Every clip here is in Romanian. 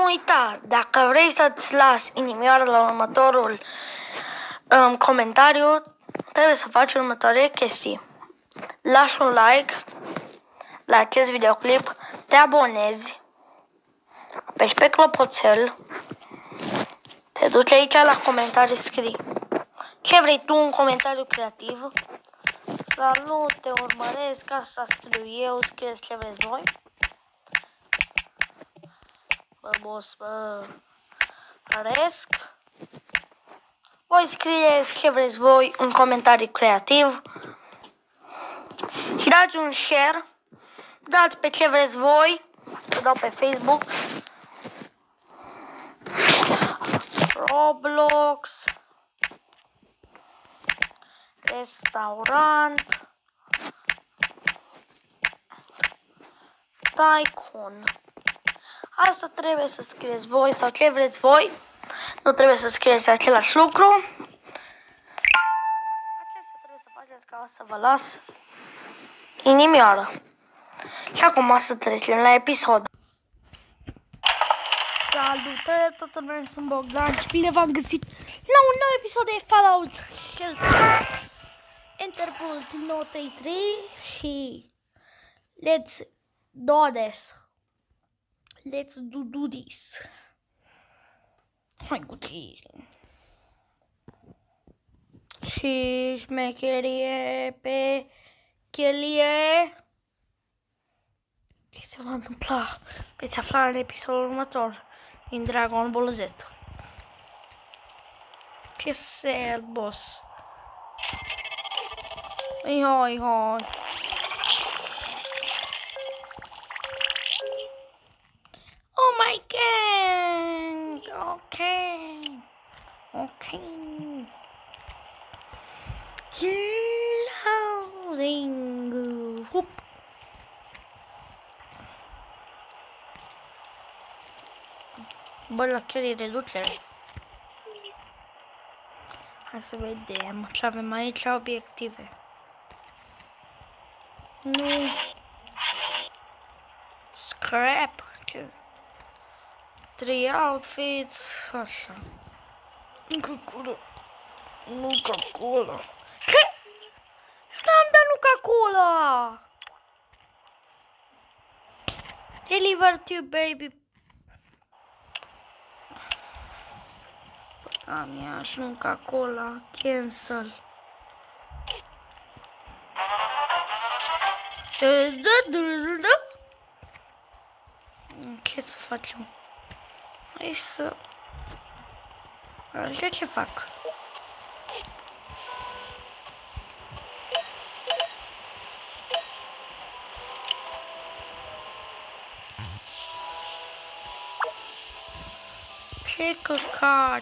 uita, dacă vrei să-ți lași inimioară la următorul comentariu, trebuie să faci următoarele chestii. Lași un like la acest videoclip, te abonezi, apeși pe clopoțel, te duci aici la comentarii, scrii ce vrei tu, un comentariu creativ. Salut, te urmăresc, asta scriu eu, scrieți ce vreți voi. Bă, boss, bă, urmăresc. Voi scrieți ce vreți voi, un comentariu creativ. Și dați un share, dați pe ce vreți voi, eu dau pe Facebook, Roblox, restaurant, Tycoon. Asta trebuie să scrieți voi sau ce vreți voi, nu trebuie să scrieți același lucru. Acesta trebuie să faceți ca să vă las inimioară. Și acum să trecem la episod. Salutare toată lumea, sunt Bogdan și bine v-am găsit la un nou episod de Fallout Shelter. Interval 93 și let's do this. Let's do this. Hai cu tine. Și șmecherie pe chelie. Ce se va întâmpla? Veți afla în episodul următor din Dragon Ball Z. Piesel, boss. Hai. Oh my god! Okay. Loading. Whoop. Bă, la ce e reducere? Hai să vedem ce avem aici, obiective. Nu. Scrap. 3 outfits. Așa. Coca-Cola. Nu Coca-Cola. Ce? N-am dat nu Coca-Cola. Deliver to baby. Am și nu Coca-Cola. Cancel. Ce să facem? Hai să... Ce fac? Ce căcat!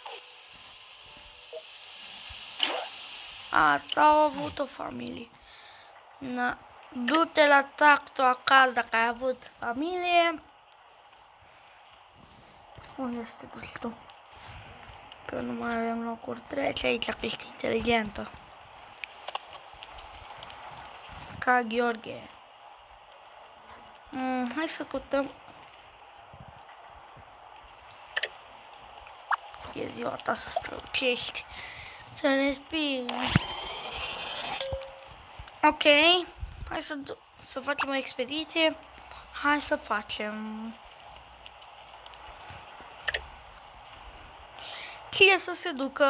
Asta au avut o familie. Na. Du-te la tactul acasă dacă ai avut familie. Unde este tu? Că nu mai avem locuri. Trece aici că ești inteligentă. Ca Gheorghe. Hai să cutăm. E ziua ta să strălucești. Să respiri. Ok. Hai să facem o expediție. Hai să facem. Cine să se ducă?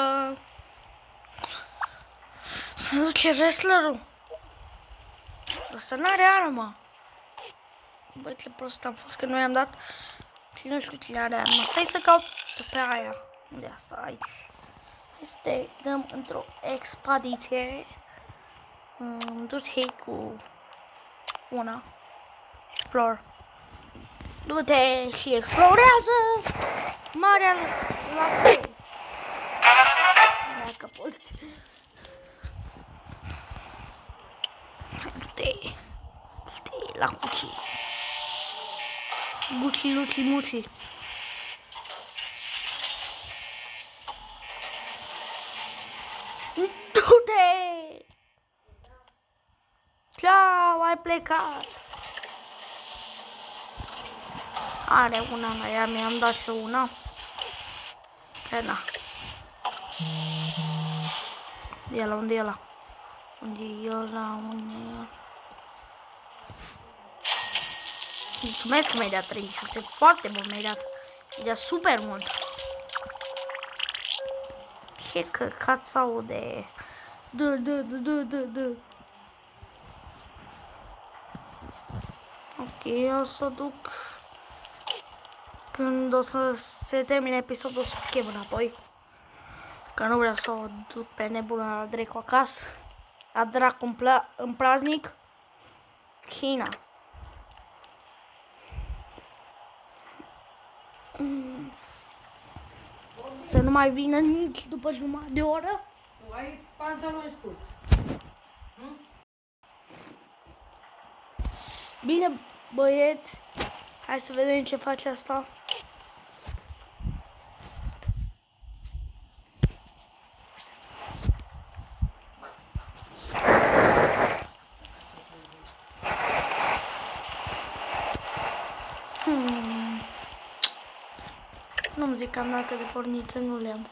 Să duce wrestlerul. Ăsta n-are armă. Băi, ce prost am fost că noi am dat. Și nu știu cine are armă. Stai să caut pe aia. Unde asta? Aici. Hai să te dăm într-o expediție. Du-te cu una. Explore. Du-te și explorează marea lacă. Dacă poți. Du-te la cuții. Guci, luci, muci. Du-te! Ciao, ai plecat. Are una la ea, mi-am dat și una. Că na. Unde e ăla, unde e ăla? Unde e ăla, unde e ăla? Mulțumesc că mi-ai dat 36, foarte mult mi-ai dat. Mi-ai dat super mult. Ce căcat s-aude. Ok, o să duc. Când o să se termine episodul, o să o chem înapoi. Că nu vreau să o duc pe nebuna la dracu acasă. La dracu în praznic. China. Să nu mai vină nici după jumătate de oră. Tu ai pantaloni scurți. Bine, băieți. Hai să vedem ce face asta. Nu-mi zic că am dată de porniță, nu le-am.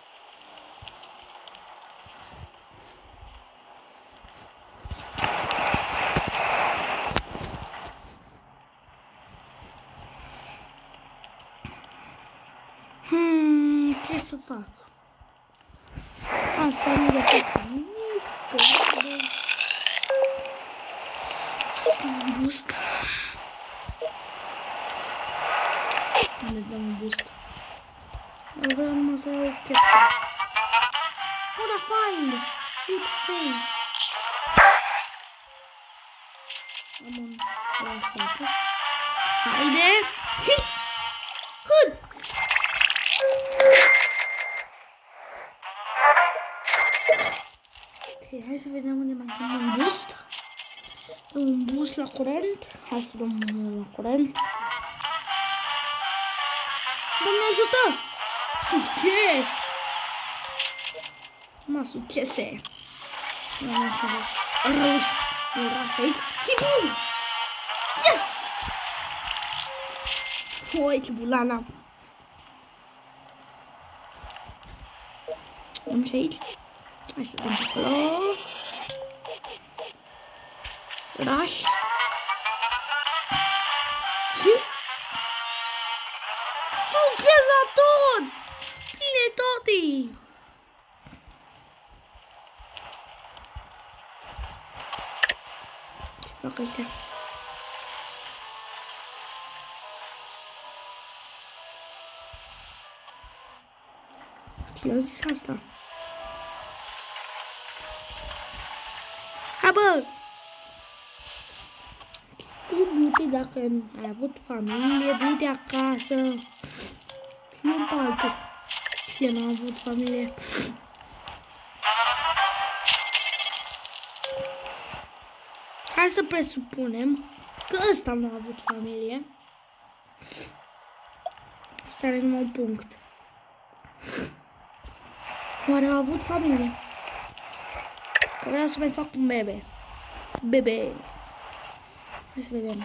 Ce să fac? Asta nu găsesc nimic. Asta un boost. Unde dăm un boost? Eu vreau numai să iau cheță. Oh, da, fain! E fain! Am un șapă. Haide! Hâț! Ok, hai să vedem unde mai dăm un boost. Dăm un boost la curent. Hai să dăm la curent. Doamne ajută! Succes! Mă, succese! Ruș! Ruș aici și bum! Yes! Uite, bulana! Dăm și aici. Hai să dăm pe acolo. Rush! Succes la tot! Bine, toti! Ce fac ăștia? Ce-i-au zis asta? Hai, bă! Du-te dacă ai avut familie, du-te acasă. Nu pe altul. Cine n-a avut familie? Hai să presupunem că ăsta nu a avut familie. Ăsta are numai un punct. Oare a avut familie? Că vreau să mai fac un bebe. Bebe. Hai să vedem.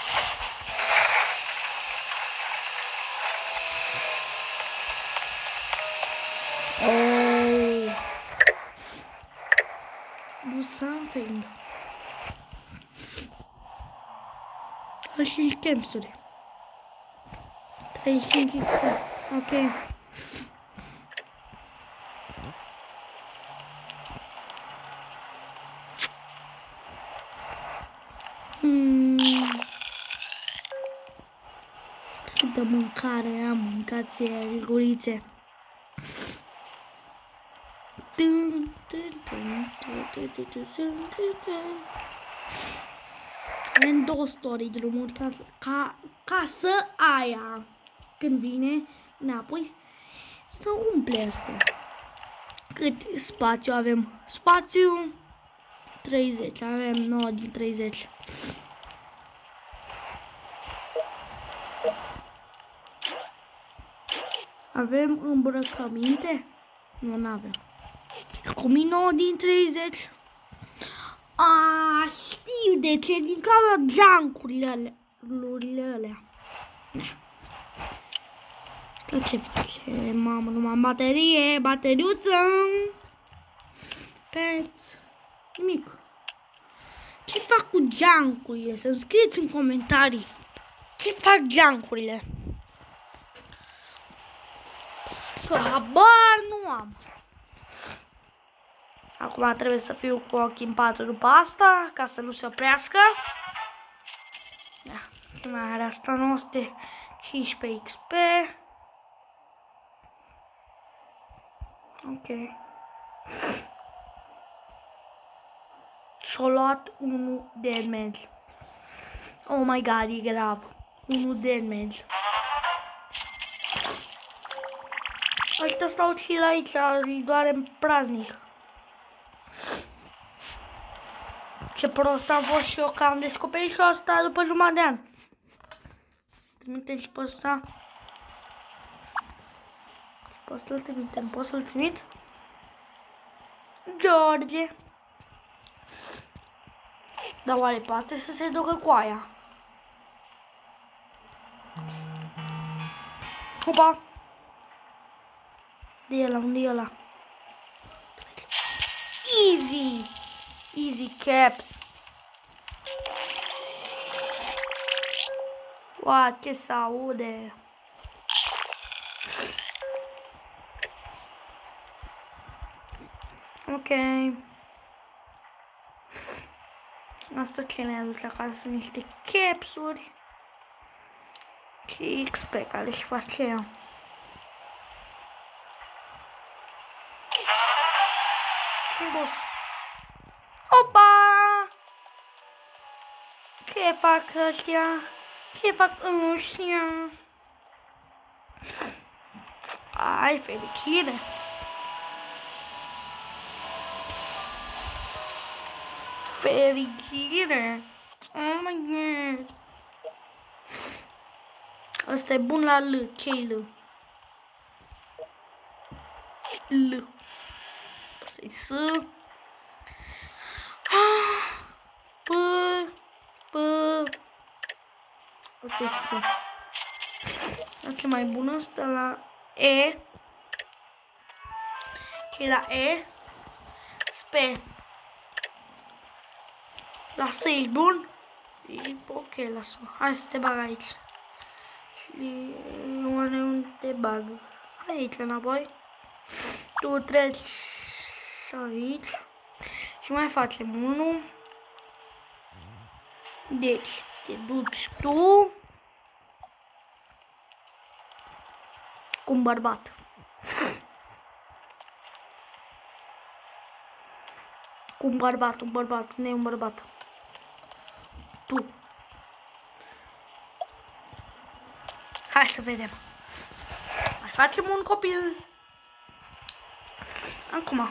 Oh. Do something. Hai și campsuri. 35 XP. Ok. Câtă mâncare am, mâncați gurițe. Avem 2 story drumuri ca să aia când vine înapoi să umple astea. Cât spațiu avem? Spațiu 30, avem 9 din 30. Avem îmbrăcăminte? Nu, n-avem. Cum 9 din 30? Știu de ce, din cauza junk-urile alea. Ce face? Mamă, numai am baterie, bateriuță. Pets. Nimic. Ce fac cu geancurile? Să-mi scrieți în comentarii. Ce fac geancurile? Că habar nu am. Acum trebuie să fiu cu ochii în patru după asta, ca să nu se oprească. Da. Mai are asta 915 XP. Ok. Și-o luat 1 damage. Oh my god, e grav. 1 damage. Ăștia stau și la aici, îi doare în praznic. Ce prost am fost și eu că am descoperit și asta după jumătate de an. Trimitem și pe ăsta. Poți să-l trimitem, poți să-l trimit? George. Dar oare poate să se ducă cu aia? Opa! Unde e ăla? Unde e ăla? Easy! Easy caps! Uau, ce se aude! Ok. Asta ce ne aduce acasă sunt niște capsuri și XP care își face ea. Boss. Opa! Ce fac ăștia? Ce fac ăștia? Ai, fericire! Fericire! Oh my god! Asta e bun la L. Ce-i L? L. Asta-i S. P. P. Asta-i S. Ce mai bun asta la E. Ce la E? Spe. La S ești bun? E ok, lasă. Hai să te bag aici. Și oare unde te bag? Aici înapoi. Tu treci aici. Și mai facem unul. Deci, te duci tu cu un bărbat. Cu un bărbat, nu e un bărbat. Tu. Hai să vedem. Mai facem un copil. Acum.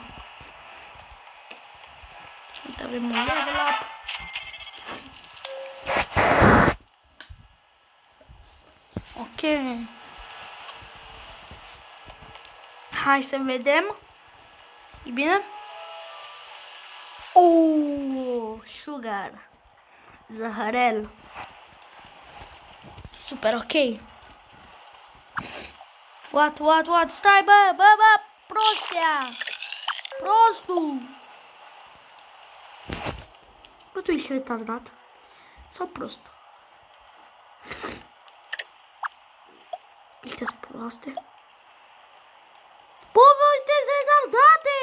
Uite, avem un level up. Ok. Hai să vedem. E bine? Oh, sugar. Zahărel. Super, ok. What? Stai, bă, prostia! Prostul! Bă, tu ești retardat? Sau prost? Ăștia sunt proaste. Bă, voi sunteți retardate!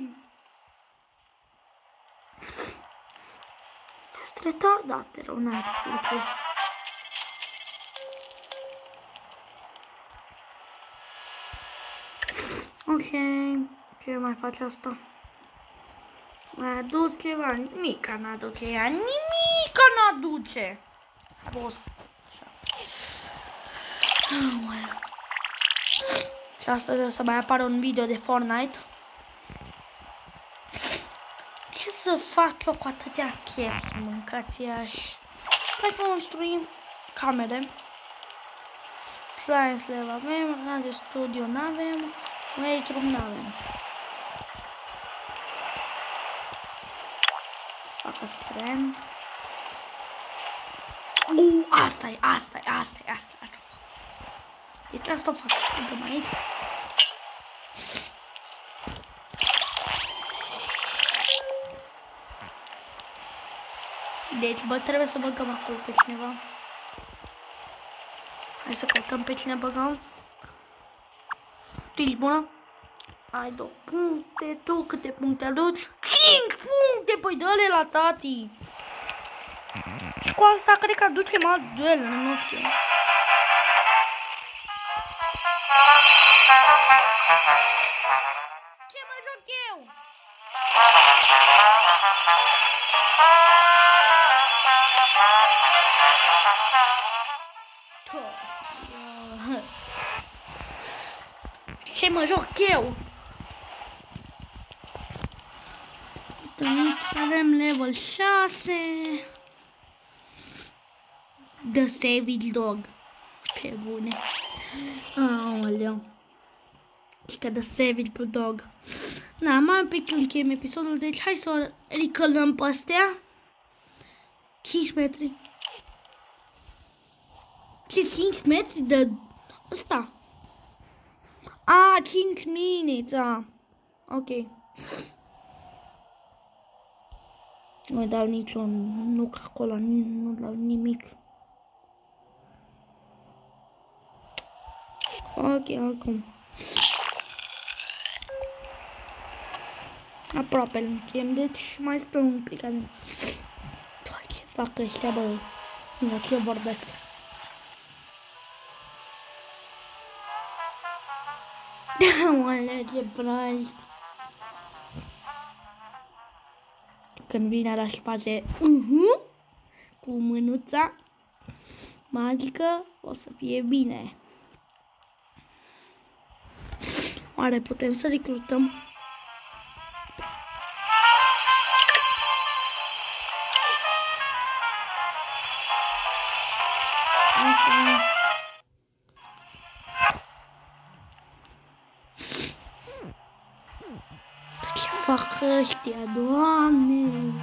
Sunteți retardate, rău, n-ai explicat. Ok, ce mai face asta? Mai adus ceva? Nimic n-aduce ea, nimic n-aduce! Boss. Și astăzi o să mai apară un video de Fortnite. Ce să fac eu cu atâtea caps, mâncați iași? Să mai construim camere. Science Lab avem, Radio Studio n-avem, Weight Room n-avem. Să facă strength. Asta e. Deci asta o fac. Băgăm aici. Deci, bă, trebuie să băgăm acolo pe cineva. Hai să căutăm pe cine băgăm. Tu ești bună? Ai 2 puncte. Tu câte puncte aduci? 5 puncte! Păi dă-le la tati. Și cu asta cred că aducem alt duel, nu știu. Ce mă joc eu? Ce mă joc eu? Aici avem level 6. The Savage Dog. Ce bune. Aoleu. Că The Savage Dog. Da, mai un pic încheiem episodul, deci hai să o recălăm pe astea. 5 metri. Ce 5 metri de ăsta? A, 5 minutes, ok. Nu dau niciun nuc acolo, nu dau nimic. Ok, acum. Aproape îl încheiem, deci mai stăm un pic. Doar ce fac ăștia, bă? Nu, eu vorbesc. Oale, ce prost. Când vine la face cu mânuța magică, o să fie bine. Oare putem să recrutăm? Ce fac ăștia, Doamne?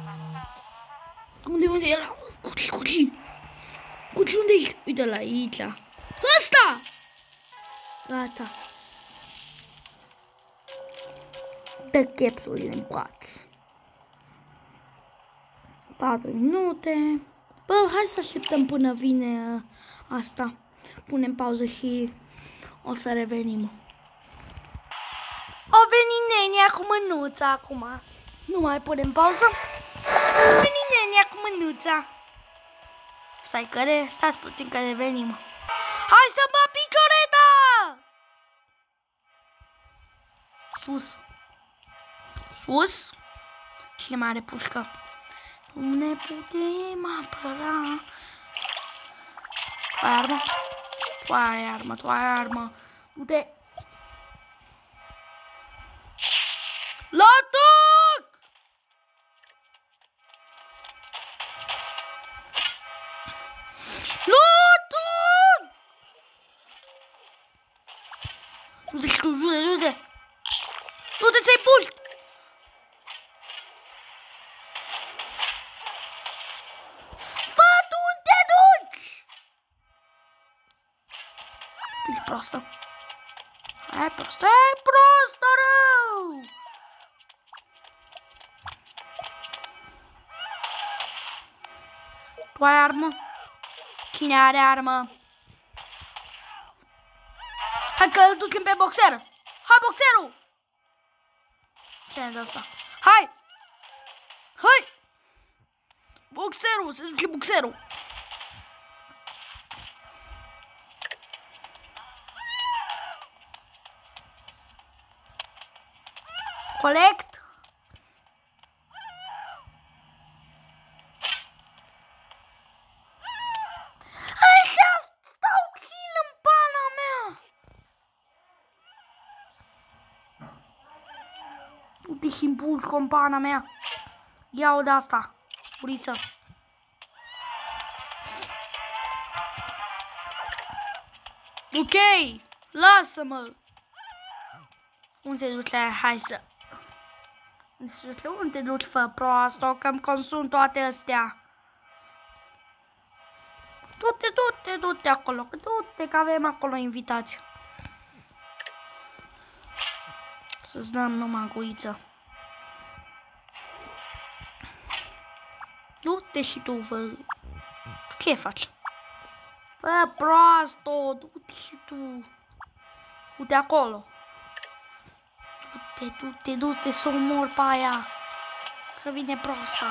Unde e ăla? Cuci, unde ești? Uite-l aici. Ăsta! Gata. Dă capsurile în coați. 4 minute. Bă, hai să așteptăm până vine asta. Punem pauză și o să revenim. O venit nenia cu mânuța acum. Nu mai punem pauză. O venit nenia cu mânuța. Stați puțin că revenim. Hai să bă picioreta! Sus. Sus. Cine mai are pușcă? Nu ne putem apăra. Tu ai armă. Du-te. Lotuc! Du-te să-i pui! Tu-i prostă. Ai prostă, rău! Tu ai armă? Cine are armă? Hai că îl ducem pe boxer! Hai, boxerul! Cine de asta? Hai! Hai! Boxerul! Se duce boxerul! Collect. Ăștia stau kill în pana mea. Du-te și împușcă în pana mea. Ia-o de asta. Furiță. Ok. Lasă-mă. Unde se duce? Hai să... Unde te duci, fă proastă, că îmi consum toate astea. Du-te acolo, du-te că avem acolo invitație. Să-ți dăm numai guriță. Du-te și tu, vă... Ce faci? Bă, proasto, du-te și tu. Du-te acolo. Du-te să omor pe aia. Că vine prosta.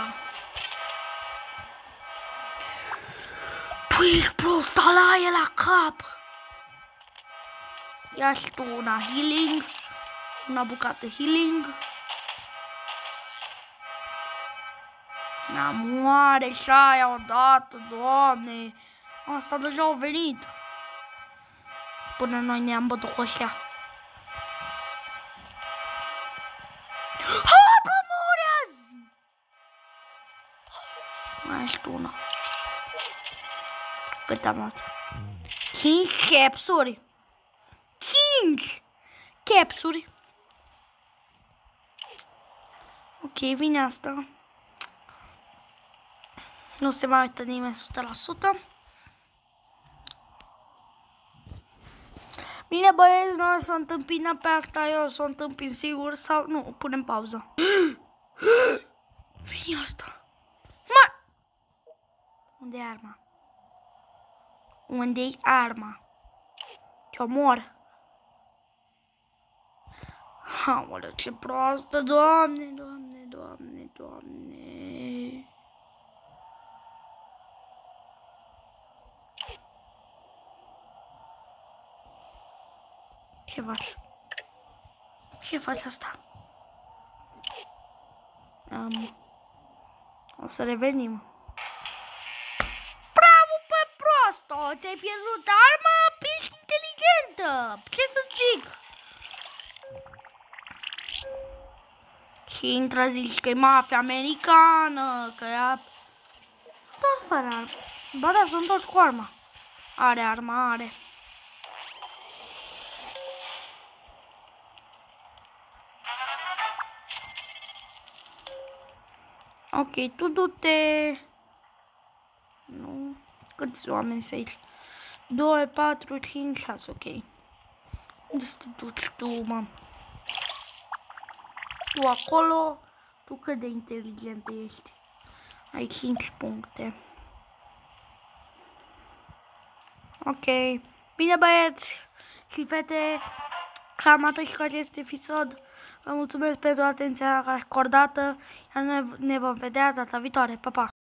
Tu ești prosta la aia la cap. Ia și tu una healing. Una bucată healing. Moare și aia odată, Doamne. Asta deja au venit. Până noi ne-am bătut cu ăștia. Ha, bă, morează! Mai ești una. Cât am luat? 5 capsuri. 5 capsuri. Ok, vine asta. Nu se mai uită nimeni 100%. Bine, băieți, noi o să întâmpinăm pe asta, eu o să o întâmpin sigur sau nu, punem pauză. Vine asta. Mă! Unde e arma? Unde-i arma? Te omor. Aoleu, ce proastă, Doamne, Doamne, Doamne, Doamne. Ce faci? Ce faci asta? O să revenim. Bravo, pe prosto! Ți-ai pierdut arma? Ești inteligentă! Ce să zic? Și intră, zici că e mafia americană, că ea... Toți fără armă. Ba da, sunt toți cu arma. Are arma, are. Ok, tu du-te... Nu... Câți oameni să iei? 2, 4, 5, 6, ok. Unde să te duci tu, mă? Tu acolo... Tu cât de inteligent ești? Ai 5 puncte. Ok. Bine, băieți și fete, cam atât și cu acest episod. Vă mulțumesc pentru atenția acordată. Ne vom vedea data viitoare. Pa, pa!